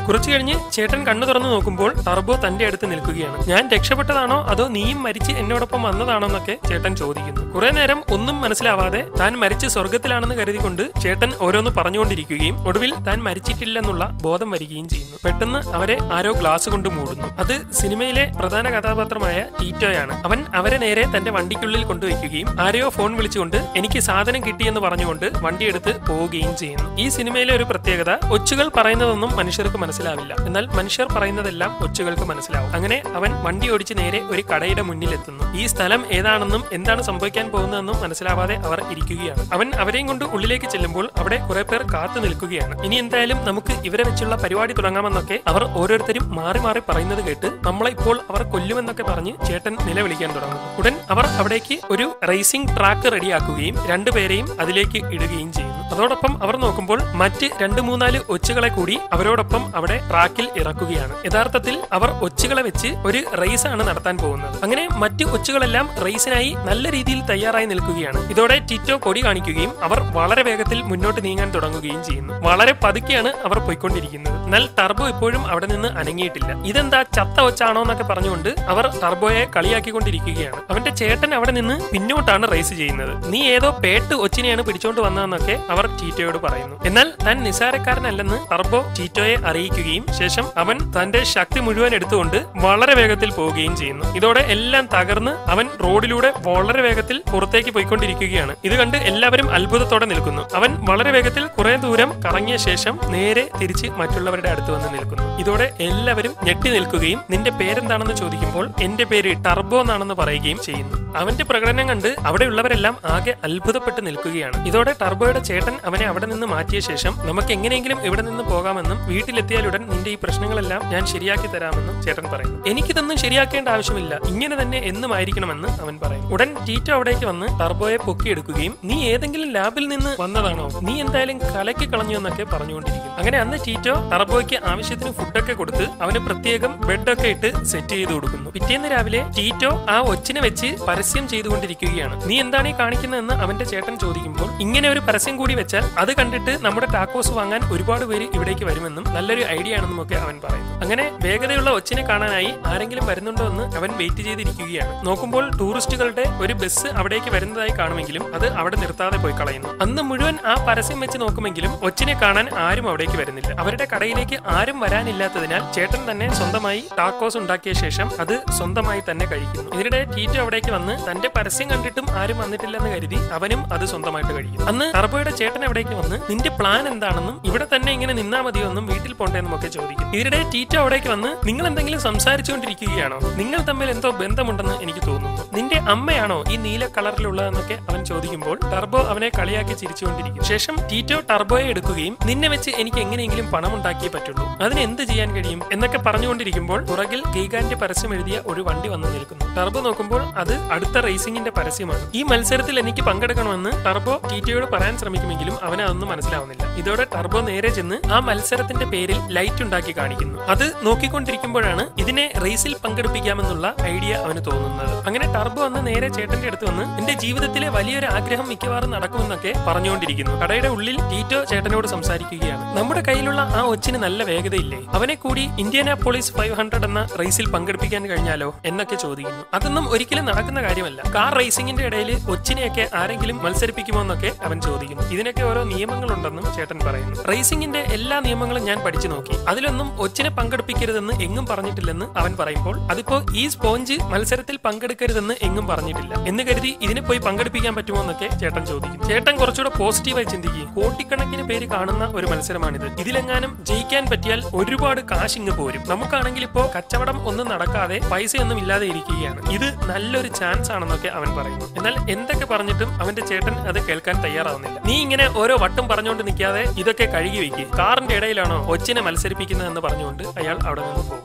കുറച്ചു കഴിഞ്ഞ് ചേട്ടൻ കണ്ണു തുറന്നു നോക്കുമ്പോൾ ടർബോ തന്റെ അടുത്ത് നിൽക്കുകയാണ്. ഞാൻ രക്ഷപ്പെട്ടതാണോ അതോ നീയും മരിച്ച് എന്നോടൊപ്പം വന്നതാണോ എന്നൊക്കെ ചേട്ടൻ ചോദിക്കുന്നു. കുറെ നേരം ഒന്നും മനസ്സിലാവാതെ താൻ മരിച്ച് സ്വർഗത്തിലാണെന്ന് കരുതിക്കൊണ്ട് ചേട്ടൻ ഓരോന്ന് പറഞ്ഞുകൊണ്ടിരിക്കുകയും ഒടുവിൽ താൻ മരിച്ചിട്ടില്ലെന്നുള്ള ബോധം വരികയും ചെയ്യുന്നു. പെട്ടെന്ന് അവരെ ആരോ ഗ്ലാസ് കൊണ്ട് മൂടുന്നു. അത് സിനിമയിലെ പ്രധാന കഥാപാത്രമായ ടീറ്റോയാണ്. അവൻ അവരെ നേരെ തന്റെ വണ്ടിക്കുള്ളിൽ കൊണ്ടുവയ്ക്കുകയും ആരെയോ ഫോൺ വിളിച്ചുകൊണ്ട് എനിക്ക് സാധനം കിട്ടിയെന്ന് പറഞ്ഞുകൊണ്ട് വണ്ടിയെടുത്ത് പോവുകയും ചെയ്യുന്നു. ഈ സിനിമയിലെ ഒരു പ്രത്യേകത, ഒച്ചുകൾ പറയുന്നതൊന്നും മനുഷ്യർക്ക് മനസ്സിലാവില്ല, എന്നാൽ മനുഷ്യർ പറയുന്നതെല്ലാം ഒച്ചുകൾക്ക് മനസ്സിലാവും. അങ്ങനെ അവൻ വണ്ടി ഓടിച്ച് നേരെ ഒരു കടയുടെ മുന്നിൽ എത്തുന്നു. ഈ സ്ഥലം ഏതാണെന്നും എന്താണ് സംഭവിക്കാൻ പോകുന്നതെന്നും മനസ്സിലാവാതെ അവർ ഇരിക്കുകയാണ്. അവൻ അവരെയും കൊണ്ട് ഉള്ളിലേക്ക് ചെല്ലുമ്പോൾ അവിടെ കുറെ പേർ കാത്തു നിൽക്കുകയാണ്. ഇനി എന്തായാലും നമുക്ക് ഇവരെ വെച്ചുള്ള പരിപാടി തുടങ്ങാമെന്നൊക്കെ അവർ ഓരോരുത്തരും മാറി മാറി പറയുന്നത് കേട്ട് നമ്മളെ ഇപ്പോൾ അവർ കൊല്ലുമെന്നൊക്കെ പറഞ്ഞ് ചേട്ടൻ നിലവിളിക്കാൻ തുടങ്ങുന്നു. ഉടൻ അവർ അവിടേക്ക് ഒരു റേസിംഗ് ട്രാക്ക് റെഡിയാക്കുകയും രണ്ടുപേരെയും അതിലേക്ക് ഇടുകയും ചെയ്യുന്നു. അതോടൊപ്പം അവർ നോക്കുമ്പോൾ മറ്റ് രണ്ട് മൂന്നാല് ഒച്ചുകളെ കൂടി അവരോടൊപ്പം അവിടെ ട്രാക്കിൽ ഇറക്കുകയാണ്. യഥാർത്ഥത്തിൽ അവർ ഒച്ചുകളെ വെച്ച് ഒരു റേസ് ആണ് നടത്താൻ പോകുന്നത്. അങ്ങനെ മറ്റ് ഒച്ചുകളെല്ലാം റേസിനായി നല്ല രീതിയിൽ തയ്യാറായി നിൽക്കുകയാണ്. ഇതോടെ ടിറ്റോ കൊടി കാണിക്കുകയും അവർ വളരെ വേഗത്തിൽ മുന്നോട്ട് നീങ്ങാൻ തുടങ്ങുകയും ചെയ്യുന്നു. വളരെ പതുക്കെയാണ് അവർ പോയിക്കൊണ്ടിരിക്കുന്നത്. എന്നാൽ ടർബോ ഇപ്പോഴും അവിടെ നിന്ന് അനങ്ങിയിട്ടില്ല. ഇതെന്താ ചത്ത ഒച്ചാണോ എന്നൊക്കെ പറഞ്ഞുകൊണ്ട് അവർ ടർബോയെ കളിയാക്കിക്കൊണ്ടിരിക്കുകയാണ്. അവന്റെ ചേട്ടൻ അവിടെ നിന്ന് പിന്നോട്ടാണ് റേസ് ചെയ്യുന്നത്. നീ ഏതോ പേട്ട് ഒച്ചിനെയാണ് പിടിച്ചോണ്ട് വന്നതെന്നൊക്കെ അവർ ടീറ്റോയോട് പറയുന്നു. എന്നാൽ താൻ നിസാരക്കാരനല്ലെന്ന് ടർബോ ടീറ്റോയെ അറിയിക്കുകയും ശേഷം അവൻ തന്റെ ശക്തി മുഴുവൻ എടുത്തുകൊണ്ട് വളരെ വേഗത്തിൽ പോവുകയും ചെയ്യുന്നു. ഇതോടെ എല്ലാം തകർന്ന് അവൻ റോഡിലൂടെ വളരെ വേഗത്തിൽ പുറത്തേക്ക് പോയിക്കൊണ്ടിരിക്കുകയാണ്. ഇത് കണ്ട് എല്ലാവരും അത്ഭുതത്തോടെ നിൽക്കുന്നു. അവൻ വളരെ വേഗത്തിൽ കുറെ ദൂരം കറങ്ങിയ ശേഷം നേരെ തിരിച്ച് മറ്റുള്ളവരുടെ അടുത്ത് വന്ന് നിൽക്കുന്നു. ഇതോടെ എല്ലാവരും ഞെട്ടി നിൽക്കുകയും നിന്റെ പേരെന്താണെന്ന് ചോദിക്കുമ്പോൾ എന്റെ പേര് ടർബോ എന്നാണെന്ന് പറയുകയും ചെയ്യുന്നു. അവന്റെ പ്രകടനം കണ്ട് അവിടെയുള്ളവരെല്ലാം ആകെ അത്ഭുതപ്പെട്ട് നിൽക്കുകയാണ്. ഇതോടെ ടർബോയുടെ ചേട്ടൻ അവനെ അവിടെ നിന്ന് മാറ്റിയ ശേഷം നമുക്ക് എങ്ങനെയെങ്കിലും ഇവിടെ നിന്ന് പോകാമെന്നും വീട്ടിലെത്തിയാലുടൻ നിന്റെ ഈ പ്രശ്നങ്ങളെല്ലാം ഞാൻ ശരിയാക്കി തരാമെന്നും ചേട്ടൻ പറയുന്നു. എനിക്കിതൊന്നും ശരിയാക്കേണ്ട ആവശ്യമില്ല, ഇങ്ങനെ തന്നെ എന്നും ആയിരിക്കണമെന്ന് അവൻ പറയും. ഉടൻ ടീറ്റോ അവിടേക്ക് വന്ന് ടർബോയെ പൊക്കിയെടുക്കുകയും നീ ഏതെങ്കിലും ലാബിൽ നിന്ന് വന്നതാണോ, നീ എന്തായാലും കലക്കി കളഞ്ഞു എന്നൊക്കെ പറഞ്ഞുകൊണ്ടിരിക്കും. അങ്ങനെ അന്ന് ടീറ്റോ ടർബോയ്ക്ക് ആവശ്യത്തിന് ഫുഡൊക്കെ കൊടുത്ത് അവന് പ്രത്യേകം ബെഡൊക്കെ ഇട്ട് സെറ്റ് ചെയ്ത് കൊടുക്കുന്നു. പിറ്റേന്ന് രാവിലെ ടീറ്റോ ആ ഒച്ചിനെ വെച്ച് പരസ്യം ചെയ്തുകൊണ്ടിരിക്കുകയാണ്. നീ എന്താണ് ഈ കാണിക്കുന്നതെന്ന് അവന്റെ ചേട്ടൻ ചോദിക്കുമ്പോൾ ഇങ്ങനെ ഒരു പരസ്യം കൂടി വെച്ചാൽ അത് കണ്ടിട്ട് നമ്മുടെ ടാക്കോസ് വാങ്ങാൻ ഒരുപാട് പേര് ഇവിടേക്ക് വരുമെന്നും നല്ലൊരു ഐഡിയ ആണെന്നും ഒക്കെ അവൻ പറയുന്നു. അങ്ങനെ വേഗതയുള്ള ഒച്ചിനെ കാണാനായി ആരെങ്കിലും വരുന്നുണ്ടോ എന്ന് അവൻ വെയിറ്റ് ചെയ്തിരിക്കുകയാണ്. നോക്കുമ്പോൾ ടൂറിസ്റ്റുകളുടെ ഒരു ബസ് അവിടേക്ക് വരുന്നതായി കാണുമെങ്കിലും അത് അവിടെ നിർത്താതെ പോയി കളയുന്നു. അന്ന് മുഴുവൻ ആ പരസ്യം വെച്ച് നോക്കുമെങ്കിലും ഒച്ചിനെ കാണാൻ ആരും അവിടേക്ക് വരുന്നില്ല. അവരുടെ കടയിലേക്ക് ആരും വരാനില്ലാത്തതിനാൽ ചേട്ടൻ തന്നെ സ്വന്തമായി ടാക്കോസ് ഉണ്ടാക്കിയ ശേഷം അത് സ്വന്തമായി തന്നെ കഴിക്കുന്നു. ഇതിനിടെ ടീറ്റോ അവിടേക്ക് വന്ന് തന്റെ പരസ്യം കണ്ടിട്ടും ആരും വന്നിട്ടില്ലെന്ന് കരുതി അവനും അത് സ്വന്തമായിട്ട് കഴിക്കുന്നു. അന്ന് ടർബോയുടെ ചേട്ടൻ അവിടേക്ക് വന്ന് നിന്റെ പ്ലാൻ എന്താണെന്നും ഇവിടെ തന്നെ ഇങ്ങനെ നിന്നാ മതിയോ എന്നും വീട്ടിൽ പോണ്ടെന്നും ഒക്കെ ചോദിക്കും. ഇതിനിടെ ടീറ്റോ അവിടേക്ക് വന്ന് നിങ്ങൾ എന്തെങ്കിലും സംസാരിച്ചുകൊണ്ടിരിക്കുകയാണോ, നിങ്ങൾ തമ്മിൽ എന്തോ ബന്ധമുണ്ടെന്ന് എനിക്ക് തോന്നുന്നു, നിന്റെ അമ്മയാണോ ഈ നീല കളറിലുള്ളതെന്നൊക്കെ അവൻ ചോദിക്കുമ്പോൾ ടർബോ അവനെ കളിയാക്കി ചിരിച്ചുകൊണ്ടിരിക്കും. ശേഷം ടീറ്റോ ടർബോയെ എടുക്കുകയും നിന്നെ വെച്ച് എനിക്ക് എങ്ങനെയെങ്കിലും പണം ഉണ്ടാക്കിയേ പറ്റുള്ളൂ, അതിന് എന്ത് ചെയ്യാൻ കഴിയും എന്നൊക്കെ പറഞ്ഞുകൊണ്ടിരിക്കുമ്പോൾ പുറകിൽ ഗീഗാന്റെ പരസ്യം എഴുതിയ ഒരു വണ്ടി വന്ന് നിൽക്കുന്നു. ടർബോ നോക്കുമ്പോൾ അത് അടുത്ത റേസിംഗിന്റെ പരസ്യമാണ്. ഈ മത്സരത്തിൽ എനിക്ക് പങ്കെടുക്കണമെന്ന് ടർബോ ടീറ്റോയോട് പറയാൻ ശ്രമിക്കുമെങ്കിലും അവന് അതൊന്നും മനസ്സിലാവുന്നില്ല. ഇതോടെ ടർബോ നേരെ ചെന്ന് ആ മത്സരത്തിന്റെ പേരിൽ ലൈറ്റ് ഉണ്ടാക്കി കാണിക്കുന്നു. അത് നോക്കിക്കൊണ്ടിരിക്കുമ്പോഴാണ് ഇതിനെ റേസിൽ പങ്കെടുപ്പിക്കാമെന്നുള്ള ഐഡിയ അവന് തോന്നുന്നത്. അങ്ങനെ ടർബോ വന്ന് നേരെ ചേട്ടന്റെ അടുത്ത് വന്ന് എന്റെ ജീവിതത്തിലെ വലിയൊരു ആഗ്രഹം മിക്കവാറും നടക്കുമെന്നൊക്കെ പറഞ്ഞുകൊണ്ടിരിക്കുന്നു. കടയുടെ ഉള്ളിൽ ടീറ്റോ ചേട്ടനോട് സംസാരിക്കുകയാണ്. നമ്മുടെ കയ്യിലുള്ള ആ ഒച്ചിന് നല്ല വേഗതയില്ലേ, അവനെ കൂടി ഇന്ത്യാനാപോളിസ് ഫൈവ് ഹൺഡ്രഡ് എന്ന റേസിൽ പങ്കെടുപ്പിക്കാൻ കഴിഞ്ഞാലോ എന്നൊക്കെ ചോദിക്കുന്നു. അതൊന്നും ഒരിക്കലും നടക്കുന്ന കാര്യമല്ല. കാർ റേസിംഗിന്റെ ഇടയിൽ ഒച്ചിനെയൊക്കെ ആരെങ്കിലും മത്സരിപ്പിക്കുമോ എന്നൊക്കെ അവൻ ചോദിക്കുന്നു. ഇതിനൊക്കെ ഓരോ നിയമങ്ങളുണ്ടെന്നും ചേട്ടൻ പറയുന്നു. റേസിംഗിന്റെ എല്ലാ നിയമങ്ങളും ഞാൻ പഠിച്ചു നോക്കി, അതിലൊന്നും ഒച്ചിനെ പങ്കെടുപ്പിക്കരുതെന്ന് എങ്ങും പറഞ്ഞിട്ടില്ലെന്ന് അവൻ പറയുമ്പോൾ അതിപ്പോ ഈ സ്പോഞ്ച് മത്സരത്തിൽ പങ്കെടുക്കരുതെന്ന് എങ്ങും പറഞ്ഞിട്ടില്ല എന്ന് കരുതി ഇതിനെ പോയി പങ്കെടുപ്പിക്കാൻ പറ്റുമോ എന്നൊക്കെ ചേട്ടൻ ചോദിക്കും. ചേട്ടൻ കുറച്ചുകൂടെ പോസിറ്റീവായി ചിന്തിക്കും. കോടിക്കണക്കിന് പേര് കാണുന്ന ഒരു മത്സരമാണിത്, ഇതിലെങ്ങാനും ജയിക്കാൻ പറ്റിയാൽ ഒരുപാട് കാശ് ഇങ്ങ് പോരും. നമുക്കാണെങ്കിൽ ഇപ്പോ കച്ചവടം ഒന്നും നടക്കാതെ പൈസയൊന്നും ഇല്ലാതെ ഇരിക്കുകയാണ്, ഇത് നല്ലൊരു ചാൻസ് ആണെന്നൊക്കെ അവൻ പറയുന്നു. എന്നാൽ എന്തൊക്കെ പറഞ്ഞിട്ടും അവന്റെ ചേട്ടൻ അത് കേൾക്കാൻ തയ്യാറാവുന്നില്ല. നീ ഇങ്ങനെ ഓരോ വട്ടം പറഞ്ഞുകൊണ്ട് നിൽക്കാതെ ഇതൊക്കെ കഴുകി വയ്ക്കുക, കാറിന്റെ ഇടയിലാണോ ഒച്ചിനെ മത്സരിപ്പിക്കുന്നത് എന്ന് പറഞ്ഞുകൊണ്ട് അയാൾ അവിടെ നിന്ന് പോകുന്നു.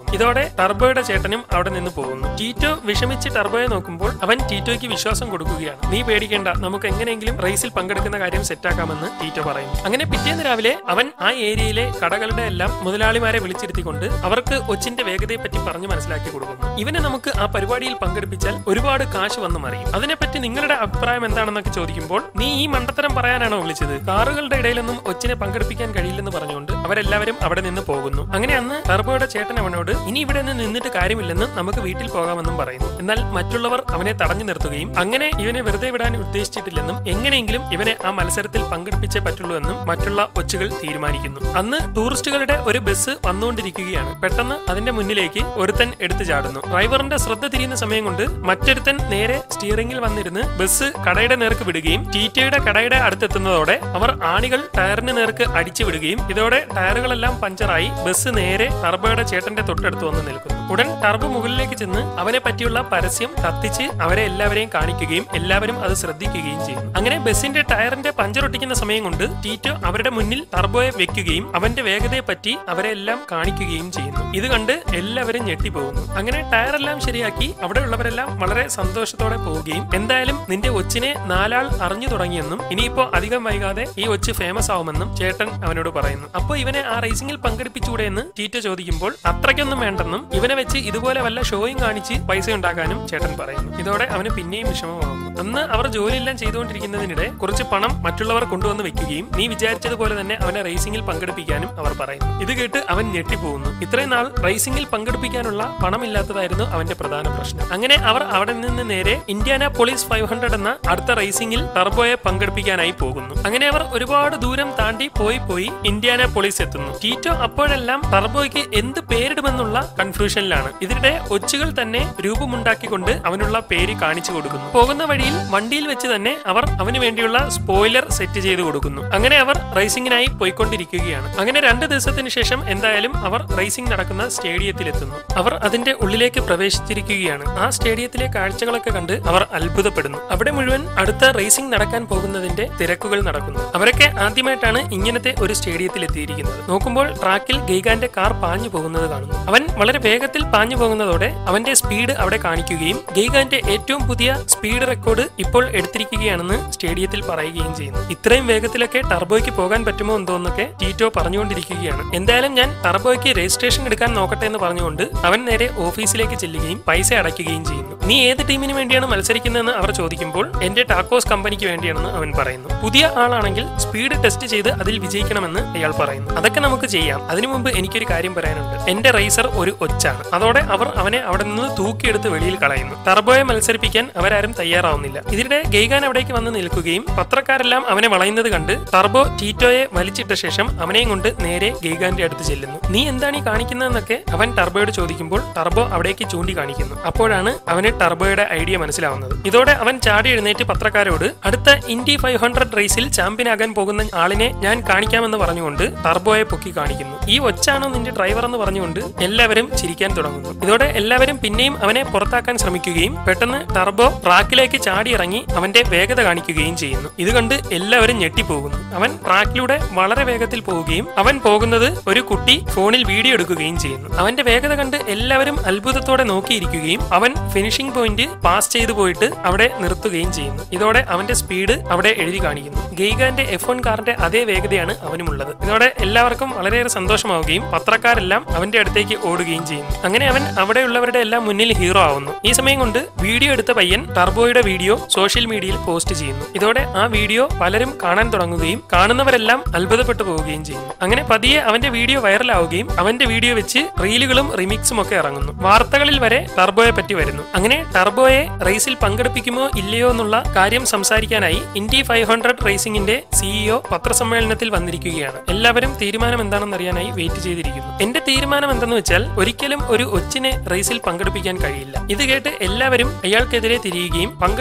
ഇതോടെ ടർബോയുടെ ചേട്ടനും അവിടെ നിന്ന് പോകുന്നു. ടീറ്റോ വിഷമിച്ച് ടർബോയെ നോക്കുമ്പോൾ അവൻ ടീറ്റോയ്ക്ക് വിശ്വാസം കൊടുക്കുകയാണ്. നീ പേടിക്കേണ്ട, നമുക്ക് എങ്ങനെയെങ്കിലും റേസിൽ പങ്കെടുക്കുന്ന കാര്യം സെറ്റാക്കാമെന്ന് ടീറ്റോ പറയുന്നു. അങ്ങനെ പിറ്റേന്ന് രാവിലെ അവൻ ആ ഏരിയയിലെ കടകളുടെ എല്ലാം മുതലാളിമാരെ വിളിച്ചിരുത്തിക്കൊണ്ട് അവർക്ക് ഒച്ചിന്റെ വേഗതയെ പറ്റി പറഞ്ഞു മനസ്സിലാക്കി കൊടുക്കുന്നു. ഇവനെ നമുക്ക് ആ പരിപാടിയിൽ പങ്കെടുപ്പിച്ചാൽ ഒരുപാട് കാശ് വന്നു മറിയും. അതിനെപ്പറ്റി നിങ്ങളുടെ അഭിപ്രായം എന്താണെന്നൊക്കെ ചോദിക്കുമ്പോൾ, നീ ഈ മണ്ടത്തരം പറയാനാണോ വിളിച്ചത്? കാറുകളുടെ ഇടയിലൊന്നും ഒച്ചിനെ പങ്കെടുപ്പിക്കാൻ കഴിയില്ലെന്ന് പറഞ്ഞുകൊണ്ട് അവരെല്ലാവരും അവിടെ നിന്ന് പോകുന്നു. അങ്ങനെ അന്ന് ടർബോയുടെ ചേട്ടൻ അവനോട് ഇനി ഇവിടെ നിന്ന് നിന്നിട്ട് കാര്യമില്ലെന്നും നമുക്ക് വീട്ടിൽ പോകാമെന്നും പറയുന്നു. എന്നാൽ മറ്റുള്ളവർ അവനെ തടഞ്ഞു നിർത്തുകയും അങ്ങനെ ഇവനെ വെറുതെ വിടാൻ ഉദ്ദേശിച്ചിട്ടില്ലെന്നും എങ്ങനെയെങ്കിലും ഇവനെ ആ മത്സരത്തിൽ പങ്കെടുപ്പിച്ചേ പറ്റുള്ളൂ എന്നും മറ്റുള്ള ഒച്ചുകൾ തീരുമാനിക്കുന്നു. അന്ന് ടൂറിസ്റ്റുകളുടെ ഒരു ബസ് വന്നുകൊണ്ടിരിക്കുകയാണ്. പെട്ടെന്ന് അതിന്റെ മുന്നിലേക്ക് ഒരുത്തൻ എടുത്തു ചാടുന്നു. ഡ്രൈവറിന്റെ ശ്രദ്ധ തിരിയുന്ന സമയം കൊണ്ട് മറ്റൊരുത്തൻ നേരെ സ്റ്റിയറിംഗിൽ വന്നിരുന്ന് ബസ് കടയുടെ നേർക്ക് വിടുകയും ടീറ്റോയുടെ കടയുടെ അടുത്തെത്തുന്നതോടെ അവർ ആണികൾ ടയറിന് നേർക്ക് അടിച്ചു വിടുകയും ഇതോടെ ടയറുകളെല്ലാം പഞ്ചറായി ബസ് നേരെ ടർബോയുടെ ചേട്ടന്റെ തൊട്ടടുത്ത് വന്ന് നിൽക്കുന്നു. ഉടൻ ടർബോ മുകളിലേക്ക് ചെന്ന് അവനെ പറ്റിയുള്ള പരസ്യം കത്തിച്ച് അവരെ എല്ലാവരെയും കാണിക്കുകയും എല്ലാവരും അത് ശ്രദ്ധിക്കുകയും ചെയ്യുന്നു. അങ്ങനെ ബസിന്റെ ടയറിന്റെ പഞ്ചർ ഒട്ടിക്കുന്ന സമയം കൊണ്ട് ടീറ്റോ അവരുടെ മുന്നിൽ ടർബോയെ വെക്കുകയും അവന്റെ വേഗതയെ പറ്റി അവരെ എല്ലാം കാണിക്കുകയും ചെയ്യുന്നു. ഇത് കണ്ട് എല്ലാവരും ഞെട്ടിപ്പോകുന്നു. അങ്ങനെ ടയറെല്ലാം ശരിയാക്കി അവിടെയുള്ളവരെല്ലാം വളരെ സന്തോഷത്തോടെ പോവുകയും എന്തായാലും നിന്റെ ഒച്ചിനെ നാലാൾ അറിഞ്ഞു തുടങ്ങിയെന്നും ഇനിയിപ്പോ അധികം വൈകാതെ ഈ ഒച്ച് ഫേമസ് ആവുമെന്നും ചേട്ടൻ അവനോട് പറയുന്നു. അപ്പോൾ ഇവനെ ആ റേസിംഗിൽ പങ്കെടുപ്പിച്ചുകൂടെ എന്ന് ടീറ്റോ ചോദിക്കുമ്പോൾ അത്രയ്ക്കൊന്നും വേണ്ടെന്നും ഇവനെ വെച്ച് ഇതുപോലെ വല്ല ഷോയും കാണിച്ച് പൈസ ഉണ്ടാക്കാനും ചേട്ടൻ പറയുന്നു. ഇതോടെ അവന് പിന്നെയും വിഷമമാകുന്നു. അന്ന് അവർ ജോലിയെല്ലാം ചെയ്തുകൊണ്ടിരിക്കുന്നതിനിടെ കുറച്ച് പണം മറ്റുള്ളവർ കൊണ്ടുവന്ന് വെക്കുകയും നീ വിചാരിച്ചതുപോലെ തന്നെ അവനെ റേസിംഗിൽ പങ്കെടുപ്പിക്കാനും അവർ പറയുന്നു. ഇത് കേട്ട് അവൻ ഞെട്ടിപ്പോകുന്നു. ഇത്രയും നാൾ റേസിംഗിൽ പങ്കെടുപ്പിക്കാനുള്ള പണമില്ലാത്തതായിരുന്നു അവന്റെ പ്രധാന പ്രശ്നം. അങ്ങനെ അവർ അവിടെ നിന്ന് നേരെ ഇന്ത്യാന പോളീസ് ഫൈവ് ഹൺഡ്രഡ് എന്ന അടുത്ത റേസിംഗിൽ ടർബോയെ പങ്കെടുപ്പിക്കാനായി പോകുന്നു. അങ്ങനെ അവർ ഒരുപാട് ദൂരം താണ്ടി പോയി പോയി ഇന്ത്യാന പോളീസ് എത്തുന്നു. ടീറ്റോ അപ്പോഴെല്ലാം ടർബോയ്ക്ക് എന്ത് പേരിടുമെന്നുള്ള കൺഫ്യൂഷനിലാണ്. ഇതിനിടെ ഒച്ചുകൾ തന്നെ രൂപമുണ്ടാക്കിക്കൊണ്ട് അവനുള്ള പേര് കാണിച്ചു കൊടുക്കുന്നു. പോകുന്ന വഴിയിൽ വണ്ടിയിൽ വെച്ച് തന്നെ അവർ അവന് വേണ്ടിയുള്ള സ്പോയിലർ സെറ്റ് ചെയ്ത് കൊടുക്കുന്നു. അങ്ങനെ അവർ റേസിംഗിനായി പോയിക്കൊണ്ടിരിക്കുകയാണ്. അങ്ങനെ രണ്ട് ദിവസത്തിന് ശേഷം എന്തായാലും അവർ റേസിംഗ് നടക്കുന്ന സ്റ്റേഡിയത്തിൽ എത്തുന്നു. അവർ അതിന്റെ ഉള്ളിലേക്ക് പ്രവേശിച്ചിരിക്കുകയാണ്. ആ സ്റ്റേഡിയത്തിലെ കാഴ്ചകളൊക്കെ കണ്ട് അവർ അത്ഭുതപ്പെടുന്നു. അവിടെ മുഴുവൻ അടുത്ത റേസിംഗ് നടക്കാൻ പോകുന്നതിന്റെ തിരക്കുകൾ നടക്കുന്നു. അവരൊക്കെ ആദ്യമായിട്ടാണ് ഇങ്ങനത്തെ ഒരു സ്റ്റേഡിയത്തിൽ എത്തിയിരിക്കുന്നത്. നോക്കുമ്പോൾ ട്രാക്കിൽ ഗെയ്ഗാന്റെ കാർ പാഞ്ഞു പോകുന്നത് കാണുന്നു. അവൻ വളരെ വേഗത്തിൽ പാഞ്ഞു പോകുന്നതോടെ അവന്റെ സ്പീഡ് അവിടെ കാണിക്കുകയും ഗെയ്ഗാന്റെ ഏറ്റവും പുതിയ സ്പീഡ് റെക്കോർഡ് ഇപ്പോൾ എടുത്തിരിക്കുകയാണെന്ന് സ്റ്റേഡിയത്തിൽ പറയുകയും ചെയ്യുന്നു. ഇത്രയും വേഗത്തിലൊക്കെ ടർബോയ്ക്ക് പോകാൻ പറ്റുമോ എന്തോന്നൊക്കെ ടീറ്റോ പറഞ്ഞുകൊണ്ടിരിക്കുകയാണ്. എന്തായാലും ഞാൻ ടർബോയ്ക്ക് രജിസ്ട്രേഷൻ എടുക്കാൻ നോക്കട്ടെ എന്ന് പറഞ്ഞുകൊണ്ട് അവൻ നേരെ ഓഫീസിലേക്ക് ചെല്ലുകയും പൈസ അടയ്ക്കുകയും ചെയ്യുന്നു. നീ ഏത് ടീമിന് വേണ്ടിയാണ് മത്സരിക്കുന്നതെന്ന് അവർ ചോദിക്കുമ്പോൾ എന്റെ ടാക്കോസ് കമ്പനിക്ക് വേണ്ടിയാണെന്ന് അവൻ പറയുന്നു. പുതിയ ആളാണെങ്കിൽ സ്പീഡ് ടെസ്റ്റ് ചെയ്ത് അതിൽ വിജയിക്കണമെന്ന് അയാൾ പറയുന്നു. അതൊക്കെ നമുക്ക് ചെയ്യാം. അതിനു മുമ്പ് എനിക്കൊരു കാര്യം പറയാനുണ്ട്. എന്റെ റേസർ ഒരു ഒച്ചാണ്. അതോടെ അവർ അവനെ അവിടെ നിന്ന് തൂക്കിയെടുത്ത് വെളിയിൽ കളയുന്നു. ടർബോയെ മത്സരിപ്പിക്കാൻ അവരാരും തയ്യാറാവുന്നില്ല. ഇതിനിടെ ഗെയ്ഗാൻ അവിടേക്ക് വന്ന് നിൽക്കുകയും പത്രക്കാരെല്ലാം അവനെ വളയുന്നത് കണ്ട് ടർബോ ടീറ്റോയെ വലിച്ചിട്ട ശേഷം അവനെയും കൊണ്ട് നേരെ ഗെയ്ഗാന്റെ അടുത്ത് ചെല്ലുന്നു. നീ എന്താണ് ഈ കാണിക്കുന്നതെന്നൊക്കെ അവൻ ടർബോയോട് ചോദിക്കുമ്പോൾ ടർബോ അവിടേക്ക് ചൂണ്ടി കാണിക്കുന്നു. അപ്പോഴാണ് അവന് ടർബോയുടെ ഐഡിയ മനസ്സിലാവുന്നത്. ഇതോടെ അവൻ ചാടി എഴുന്നേറ്റ് പത്രക്കാരോട് അടുത്ത ഇന്ത്യ ഫൈവ് ഹൺഡ്രഡ് റേസിൽ ചാമ്പ്യനാകാൻ പോകുന്ന ആളിനെ ഞാൻ കാണിക്കാമെന്ന് പറഞ്ഞുകൊണ്ട് ടർബോയെ പൊക്കി കാണിക്കുന്നു. ഈ ഒച്ചാണോ നിന്റെ ഡ്രൈവർ എന്ന് പറഞ്ഞുകൊണ്ട് എല്ലാവരും ചിരിക്കാൻ തുടങ്ങുന്നു. ഇതോടെ എല്ലാവരും പിന്നെയും അവനെ പുറത്താക്കാൻ ശ്രമിക്കുകയും പെട്ടെന്ന് ടർബോ ട്രാക്കിലേക്ക് ചാടി ഇറങ്ങി അവന്റെ വേഗത കാണിക്കുകയും ചെയ്യുന്നു. ഇത് കണ്ട് എല്ലാവരും ഞെട്ടിപ്പോകുന്നു. അവൻ ട്രാക്കിലൂടെ വളരെ വേഗത്തിൽ പോവുകയും അവൻ പോകുന്നത് ഒരു കുട്ടി ഫോണിൽ വീഡിയോ എടുക്കുകയും ചെയ്യുന്നു. അവന്റെ വേഗത കണ്ട് എല്ലാവരും അത്ഭുതത്തോടെ നോക്കിയിരിക്കുകയും അവൻ ഫിനിഷിംഗ് പോയിന്റ് പാസ് ചെയ്തു പോയിട്ട് അവിടെ നിർത്തുകയും ചെയ്യുന്നു. ഇതോടെ അവന്റെ സ്പീഡ് അവിടെ എഴുതി കാണിക്കുന്നു. ഗെയ്ഗാന്റെ എഫ് വൺ കാറിന്റെ അതേ വേഗതയാണ് അവനുമുള്ളത്. ഇതോടെ എല്ലാവർക്കും വളരെയേറെ സന്തോഷമാവുകയും പത്രക്കാരെല്ലാം അവന്റെ അടുത്തേക്ക് ഓടുകയും ചെയ്യുന്നു. അങ്ങനെ അവൻ അവിടെയുള്ളവരുടെ എല്ലാം മുന്നിൽ ഹീറോ ആവുന്നു. ഈ സമയം കൊണ്ട് വീഡിയോ എടുത്ത പയ്യൻ ടർബോയുടെ വീഡിയോ സോഷ്യൽ മീഡിയയിൽ പോസ്റ്റ് ചെയ്യുന്നു. ഇതോടെ ആ വീഡിയോ പലരും കാണാൻ തുടങ്ങുകയും കാണുന്നവരെല്ലാം അത്ഭുതപ്പെട്ടു പോവുകയും ചെയ്യുന്നു. അങ്ങനെ പതിയെ അവന്റെ വീഡിയോ വൈറലാവുകയും അവന്റെ വീഡിയോ വെച്ച് റീലുകളും റിമിക്സും ഒക്കെ ഇറങ്ങുന്നു. വാർത്തകളിൽ വരെ ടർബോയെ പറ്റി വരുന്നു. അങ്ങനെ ടർബോയെ റേസിൽ പങ്കെടുപ്പിക്കുമോ ഇല്ലയോ എന്നുള്ള കാര്യം സംസാരിക്കാനായി ഇന്ത്യ ഫൈവ് ഹൺഡ്രഡ് റേസിംഗിന്റെ സിഇഒ പത്രസമ്മേളനത്തിൽ വന്നിരിക്കുകയാണ്. എല്ലാവരും തീരുമാനം എന്താണെന്ന് അറിയാനായി വെയിറ്റ് ചെയ്തിരിക്കുന്നു. എന്റെ തീരുമാനം എന്തെന്ന് വെച്ചാൽ ഒരിക്കലും ഒരു ഒച്ചിനെ റേസിൽ പങ്കെടുപ്പിക്കാൻ കഴിയില്ല. ഇത് കേട്ട് എല്ലാവരും അയാൾക്കെതിരെ തിരിയുകയും പങ്കെടുപ്പിക്കാൻ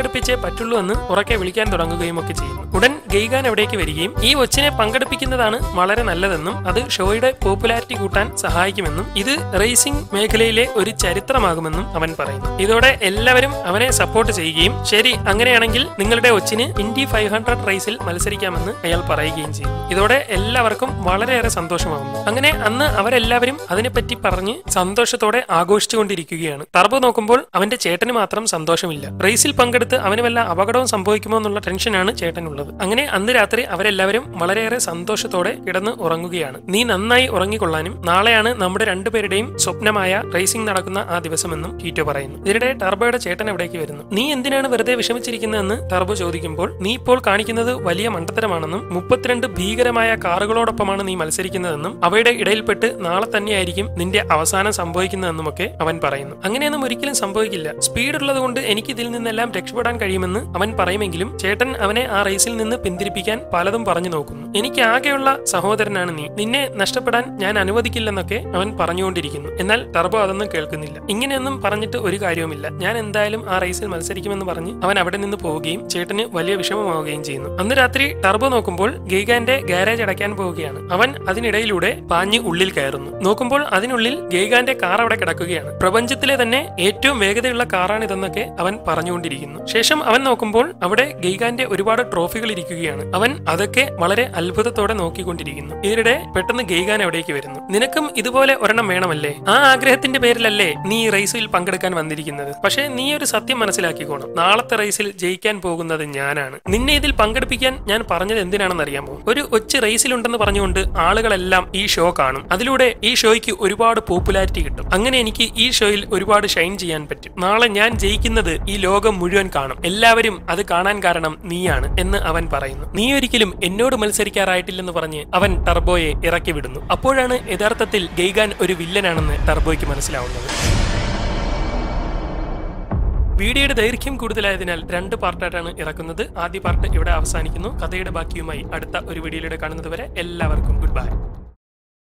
പങ്കെടുപ്പിച്ചേ പറ്റുള്ളൂ എന്ന് ഉറക്കെ വിളിക്കാൻ തുടങ്ങുകയും ഒക്കെ ചെയ്യുന്നു. ഉടൻ ഗെയ്ഗാൻ അവിടേക്ക് വരികയും ഈ ഒച്ചിനെ പങ്കെടുപ്പിക്കുന്നതാണ് വളരെ നല്ലതെന്നും അത് ഷോയുടെ പോപ്പുലാരിറ്റി കൂട്ടാൻ സഹായിക്കുമെന്നും ഇത് റേസിംഗ് മേഖലയിലെ ഒരു ചരിത്രമാകുമെന്നും അവൻ പറയുന്നു. ഇതോടെ എല്ലാവരും അവനെ സപ്പോർട്ട് ചെയ്യുകയും ശരി അങ്ങനെയാണെങ്കിൽ നിങ്ങളുടെ ഒച്ചിന് ഇൻഡി ഫൈവ് ഹൺഡ്രഡ് റേസിൽ മത്സരിക്കാമെന്ന് അയാൾ പറയുകയും ചെയ്യും. ഇതോടെ എല്ലാവർക്കും വളരെയേറെ സന്തോഷമാകുന്നു. അങ്ങനെ അന്ന് അവരെല്ലാവരും അതിനെപ്പറ്റി പറഞ്ഞ് സന്തോഷത്തോടെ ആഘോഷിച്ചുകൊണ്ടിരിക്കുകയാണ്. ടർബോ നോക്കുമ്പോൾ അവന്റെ ചേട്ടന് മാത്രം സന്തോഷമില്ല. റേസിൽ പങ്കെടുത്ത് അവന് വല്ല അപകടവും സംഭവിക്കുമോ എന്നുള്ള ടെൻഷനാണ് ചേട്ടനുള്ളത്. അങ്ങനെ അന്ന് രാത്രി അവരെല്ലാവരും വളരെയേറെ സന്തോഷത്തോടെ കിടന്ന് ഉറങ്ങുകയാണ്. നീ നന്നായി ഉറങ്ങിക്കൊള്ളാനും നാളെയാണ് നമ്മുടെ രണ്ടുപേരുടെയും സ്വപ്നമായ റേസിംഗ് നടക്കുന്ന ആ ദിവസമെന്നും ടീറ്റോ പറയുന്നു. ഇതിനിടെ ടർബോയുടെ ചേട്ടൻ എവിടേക്ക് വരുന്നു. നീ എന്തിനാണ് വെറുതെ വിഷമിച്ചിരിക്കുന്നതെന്ന് ടർബോ ചോദിക്കുമ്പോൾ നീ ഇപ്പോൾ കാണിക്കുന്നത് വലിയ മണ്ടത്തരമാണെന്നും മുപ്പത്തിരണ്ട് ഭീകരമായ കാറുകളോടൊപ്പമാണ് നീ മത്സരിക്കുന്നതെന്നും അവയുടെ ഇടയിൽപ്പെട്ട് നാളെ തന്നെയായിരിക്കും നിന്റെ അവസാനം സംഭവിക്കുന്നതെന്നുമൊക്കെ അവൻ പറയുന്നു. അങ്ങനെയൊന്നും ഒരിക്കലും സംഭവിക്കില്ല. സ്പീഡ് ഉള്ളത് കൊണ്ട് എനിക്ക് ഇതിൽ നിന്നെല്ലാം രക്ഷപ്പെടാൻ കഴിയുമെന്ന് അവൻ പറയുമെങ്കിലും ചേട്ടൻ അവനെ ആ റേസിൽ നിന്ന് പിന്തിരിപ്പിക്കാൻ പലതും പറഞ്ഞു നോക്കുന്നു. എനിക്ക് ആകെയുള്ള സഹോദരനാണ് നീ, നിന്നെ നഷ്ടപ്പെടാൻ ഞാൻ അനുവദിക്കില്ലെന്നൊക്കെ അവൻ പറഞ്ഞുകൊണ്ടിരിക്കുന്നു. എന്നാൽ ടർബോ അതൊന്നും കേൾക്കുന്നില്ല. ഇങ്ങനെയൊന്നും പറഞ്ഞിട്ട് ഒരു കാര്യവുമില്ല, ഞാൻ എന്തായാലും ആ റേസിൽ മത്സരിക്കുമെന്ന് പറഞ്ഞ് അവൻ അവിടെ നിന്ന് പോവുകയും ചേട്ടന് വലിയ വിഷമമാവുകയും ചെയ്യുന്നു. അന്ന് രാത്രി ടർബോ നോക്കുമ്പോൾ ഗെയ്ഗാന്റെ ഗാരേജ് അടയ്ക്കാൻ പോവുകയാണ്. അവൻ അതിനിടയിലൂടെ പാഞ്ഞ് ഉള്ളിൽ കയറുന്നു. നോക്കുമ്പോൾ അതിനുള്ളിൽ ഗെയ്ഗാന്റെ കാർ അവിടെ കിടക്കുകയാണ്. പ്രപഞ്ചത്തിലെ തന്നെ ഏറ്റവും വേഗതയുള്ള കാറാണിതെന്നൊക്കെ അവൻ പറഞ്ഞുകൊണ്ടിരിക്കുന്നു. ശേഷം അവൻ നോക്കുമ്പോൾ അവിടെ ഗെയ്ഗാന്റെ ഒരുപാട് ട്രോഫികൾ ഇരിക്കുകയാണ്. അവൻ അതൊക്കെ വളരെ അത്ഭുതത്തോടെ നോക്കിക്കൊണ്ടിരിക്കുന്നു. ഇതിനിടെ പെട്ടെന്ന് ഗെയ്ഗാൻ അവിടേക്ക് വരുന്നു. നിനക്കും ഇതുപോലെ ഒരെണ്ണം വേണമല്ലേ? ആ ആഗ്രഹത്തിന്റെ പേരിലല്ലേ നീ റേസിൽ പങ്കെടുക്കാൻ വന്നിരിക്കുന്നത്? പക്ഷേ നീ ഒരു സത്യം മനസ്സിലാക്കിക്കോണം, നാളത്തെ റേസിൽ ജയിക്കാൻ പോകുന്നത് ഞാനാണ്. നിന്നെ ഇതിൽ പങ്കെടുപ്പിക്കാൻ ഞാൻ പറഞ്ഞത് എന്തിനാണെന്ന് അറിയാമോ? ഒരു ഒച്ച റേസിലുണ്ടെന്ന് പറഞ്ഞുകൊണ്ട് ആളുകളെല്ലാം ഈ ഷോ കാണും. അതിലൂടെ ഈ ഷോയ്ക്ക് ഒരുപാട് പോപ്പുലാരിറ്റി കിട്ടും. അങ്ങനെ എനിക്ക് ഈ ഷോയിൽ ഒരുപാട് ഷൈൻ ചെയ്യാൻ പറ്റും. നാളെ ഞാൻ ജയിക്കുന്നത് ഈ ലോകം മുഴുവൻ കാണും. എല്ലാവരും അത് കാണാൻ കാരണം നീയാണ് എന്ന് അവൻ പറയുന്നു. നീ ഒരിക്കലും എന്നോട് മത്സരിക്കാറായിട്ടില്ലെന്ന് പറഞ്ഞ് അവൻ ടർബോയെ ഇറക്കി വിടുന്നു. അപ്പോഴാണ് യഥാർത്ഥത്തിൽ ഗെയ്ഗാൻ ഒരു വില്ലനാണെന്ന് ടർബോയ്ക്ക് മനസ്സിലാവുന്നത്. വീഡിയോയുടെ ദൈർഘ്യം കൂടുതലായതിനാൽ രണ്ട് പാർട്ടായിട്ടാണ് ഇറക്കുന്നത്. ആദ്യ പാർട്ട് ഇവിടെ അവസാനിക്കുന്നു. കഥയുടെ ബാക്കിയുമായി അടുത്ത ഒരു വീഡിയോയിലൂടെ കാണുന്നത് വരെ എല്ലാവർക്കും ഗുഡ് ബൈ.